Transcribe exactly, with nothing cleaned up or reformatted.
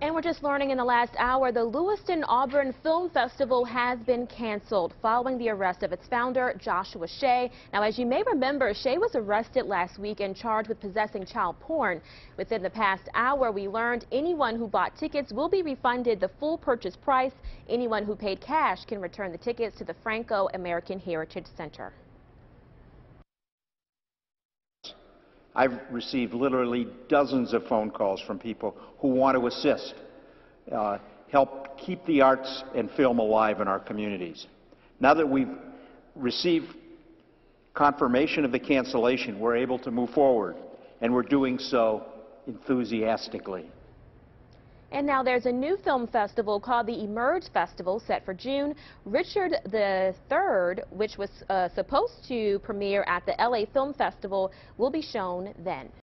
And we're just learning in the last hour, the Lewiston-Auburn Film Festival has been canceled following the arrest of its founder, Joshua Shea. Now, as you may remember, Shea was arrested last week and charged with possessing child porn. Within the past hour, we learned anyone who bought tickets will be refunded the full purchase price. Anyone who paid cash can return the tickets to the Franco-American Heritage Center. I've received literally dozens of phone calls from people who want to assist, uh, help keep the arts and film alive in our communities. Now that we've received confirmation of the cancellation, we're able to move forward, and we're doing so enthusiastically. And now there's a new film festival called the Emerge Festival set for June. Richard the Third, which was uh, supposed to premiere at the L A Film Festival, will be shown then.